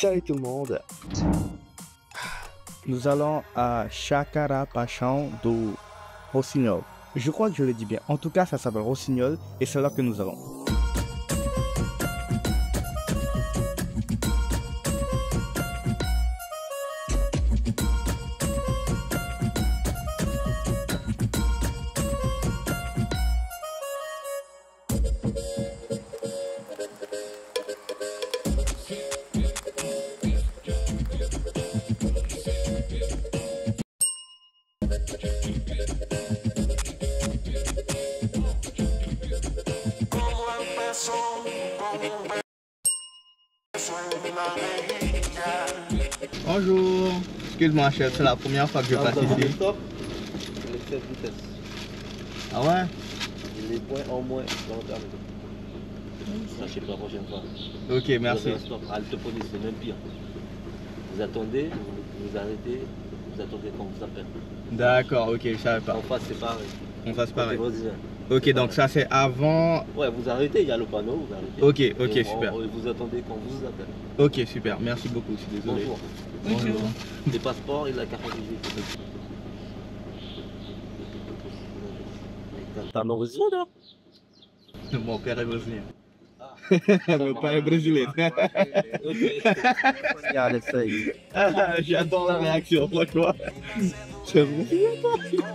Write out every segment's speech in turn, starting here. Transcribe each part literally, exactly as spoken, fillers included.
Salut tout le monde. Nous allons à Chacara Pachão do Rossignol. Je crois que je le dis bien. En tout cas, ça s'appelle Rossignol et c'est là que nous allons. Bonjour, excuse-moi chef, c'est la première fois que je passe ici. Stop, les sept vitesses. Ah ouais? Et les points en moins dans le permis. Sachez pour la prochaine fois. Ok, merci. Vous avez un stop, halte police, c'est même pire. Vous attendez, vous, vous arrêtez, vous attendez quand on vous appelle. D'accord, ok, je savais pas. En face c'est pareil. On fasse pareil. Brésilien. Ok, donc ça c'est avant. Ouais, vous arrêtez, il y a le panneau, vous arrêtez. Ok, ok, et super. on, vous attendez quand on vous appelle. Ok, super, merci beaucoup, je suis désolé. Bonjour. Bonjour. Les passeports et la carte d'identité. T'as un brésilien là? Mon père est brésilien. Ah. Mon père est brésilien. Regarde, essaye. J'attends la réaction, franchement. C'est brésilien toi?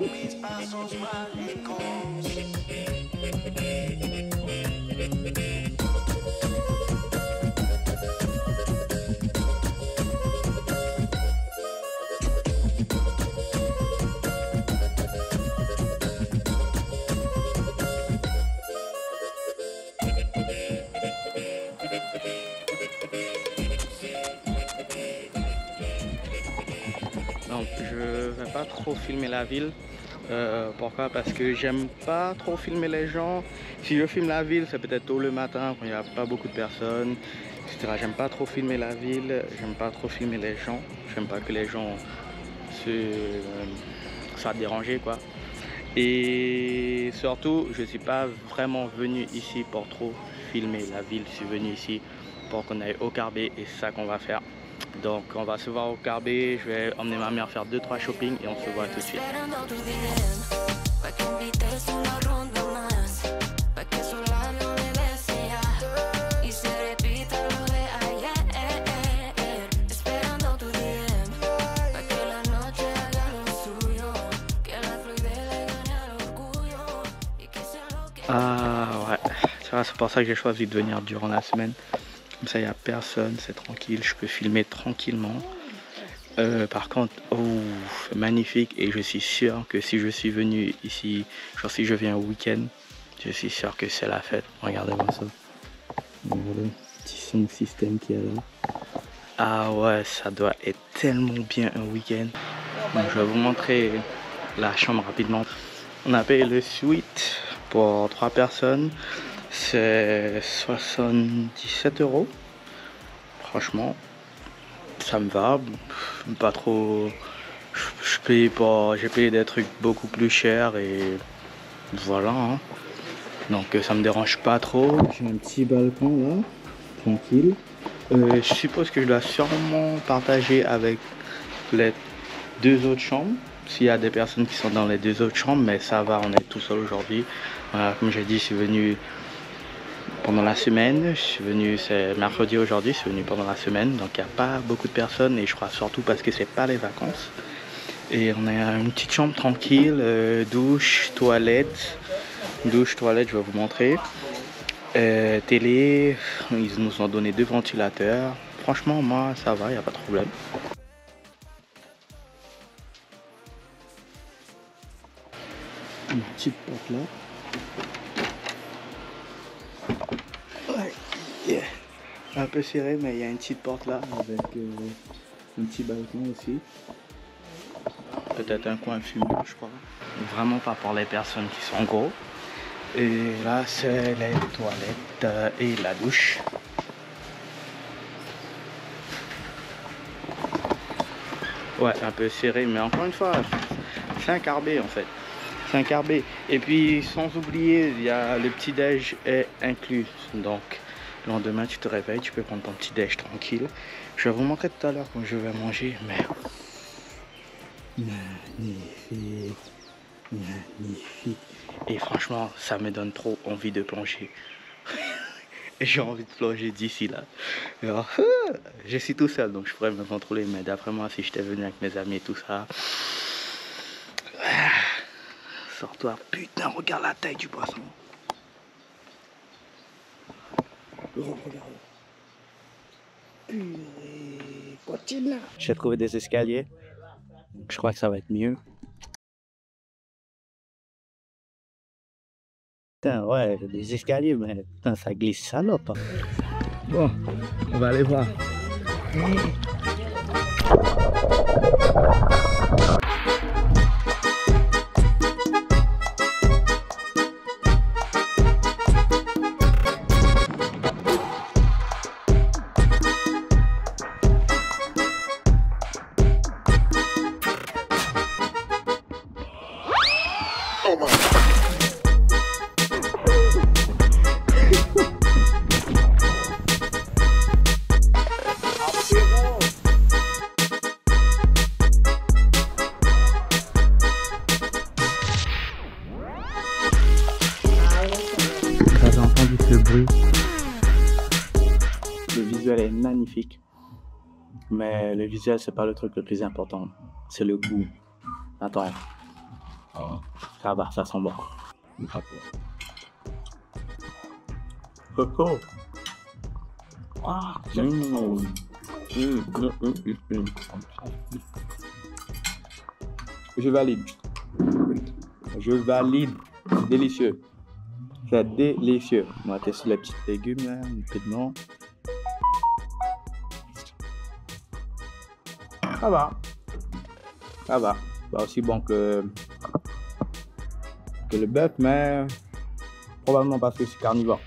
Donc je vais pas trop filmer la ville. Euh, pourquoi? Parce que j'aime pas trop filmer les gens. Si je filme la ville, c'est peut-être tôt le matin quand il n'y a pas beaucoup de personnes, et cetera. J'aime pas trop filmer la ville, j'aime pas trop filmer les gens. J'aime pas que les gens se euh, soient dérangés quoi. Et surtout, je suis pas vraiment venu ici pour trop filmer la ville. Je suis venu ici pour qu'on aille au Carbet et c'est ça qu'on va faire. Donc on va se voir au Carbet, je vais emmener ma mère faire deux trois shopping et on se voit tout de suite. Ah ouais, c'est pour ça que j'ai choisi de venir durant la semaine. Comme ça, il n'y a personne, c'est tranquille, je peux filmer tranquillement. Euh, par contre, oh, magnifique, et je suis sûr que si je suis venu ici, genre si je viens au week-end, je suis sûr que c'est la fête. Regardez-moi ça. Regardez, petit son système qui est là. Ah ouais, ça doit être tellement bien un week-end. Donc, je vais vous montrer la chambre rapidement. On a payé le suite pour trois personnes. C'est soixante-dix-sept euros. Franchement, ça me va. Pas trop. Je paye pas. J'ai payé des trucs beaucoup plus chers et voilà. Hein. Donc ça me dérange pas trop. J'ai un petit balcon là, tranquille. Euh, je suppose que je dois sûrement partager avec les deux autres chambres. S'il y a des personnes qui sont dans les deux autres chambres, mais ça va, on est tout seul aujourd'hui. Voilà, comme j'ai dit, je suis venu pendant la semaine, je suis venu, c'est mercredi aujourd'hui, je suis venu pendant la semaine, donc il n'y a pas beaucoup de personnes et je crois surtout parce que c'est pas les vacances. Et on a une petite chambre tranquille, euh, douche, toilette, douche, toilette, je vais vous montrer. Euh, télé, ils nous ont donné deux ventilateurs. Franchement, moi ça va, il n'y a pas de problème. Une petite porte là. Ouais, yeah. Un peu serré, mais il y a une petite porte là avec euh, un petit balcon aussi. Peut-être un coin fumé, je crois. Vraiment pas pour les personnes qui sont gros. Et là, c'est les toilettes euh, et la douche. Ouais, un peu serré, mais encore une fois, c'est un Carbet en fait. C'est un Carbet. Et puis, sans oublier, il y a le petit déj est inclus. Donc, Le lendemain, tu te réveilles, tu peux prendre ton petit déj tranquille. Je vais vous montrer tout à l'heure quand je vais manger, mais... Magnifique, magnifique. Et franchement, ça me donne trop envie de plonger. Et j'ai envie de plonger d'ici là. Alors, je suis tout seul, donc je pourrais me contrôler, mais d'après moi, si j'étais venu avec mes amis et tout ça... Sors-toi, putain, regarde la taille du poisson. Regarde. Purée, continue. J'ai trouvé des escaliers. Je crois que ça va être mieux. Putain, ouais, des escaliers, mais putain, ça glisse salope. Bon, on va aller voir. Vous avez entendu ce bruit? Le visuel est magnifique, mais le visuel c'est pas le truc le plus important, c'est le goût. Attends, ça va, ça sent bon. Coco. Ah, mmh. Mmh, mmh, mmh, mmh. Je valide. Je valide. C'est délicieux. C'est délicieux. On va tester les petits légumes là, rapidement. Ça va. Ça va. Pas aussi bon que, que le bœuf, mais probablement parce que c'est carnivore.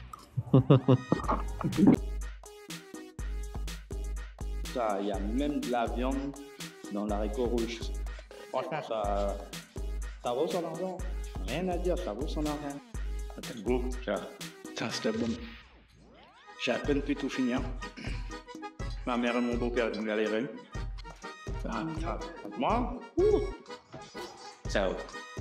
Ça, il y a même de la viande dans l'haricot rouge. Franchement, ça, ça vaut son argent. Rien à dire, ça vaut son argent. C'était beau, ça. Ça, c'était bon. J'ai à peine pu tout finir. Ma mère et mon beau-père ont galéré. Ça, ça, moi, ouh, ça.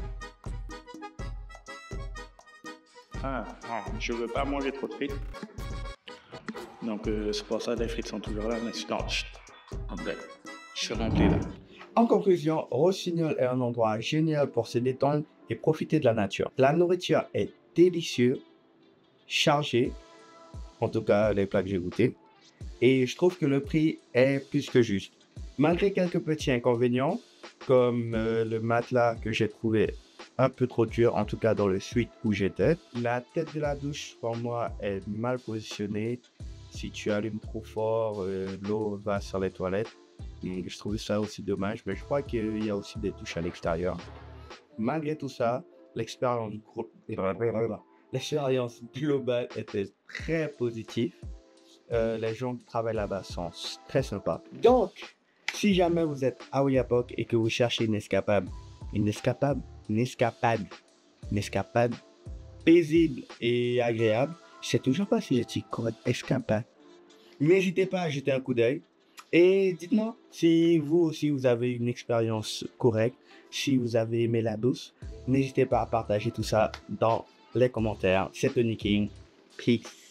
Ah, ah, je veux pas manger trop de frites. Donc, euh, c'est pour ça que les frites sont toujours là, mais non, en fait, je suis rempli là. En conclusion, Rossignol est un endroit génial pour se détendre et profiter de la nature. La nourriture est délicieuse, chargée, en tout cas les plats que j'ai goûtés, et je trouve que le prix est plus que juste. Malgré quelques petits inconvénients, comme euh, le matelas que j'ai trouvé un peu trop dur, en tout cas dans le suite où j'étais. La tête de la douche, pour moi, est mal positionnée. Si tu allumes trop fort, euh, l'eau va sur les toilettes. Et je trouve ça aussi dommage, mais je crois qu'il y a aussi des douches à l'extérieur. Malgré tout ça, l'expérience l'expérience globale était très positive. Euh, les gens qui travaillent là-bas sont très sympas. Donc, si jamais vous êtes à Oyapok et que vous cherchez une escapade, une escapade, une escapade, une escapade paisible et agréable, je sais toujours pas si j'ai dit code escapade. N'hésitez pas à jeter un coup d'œil et dites-moi si vous aussi vous avez une expérience correcte, si vous avez aimé la douce. N'hésitez pas à partager tout ça dans les commentaires. C'est Tony King. Peace.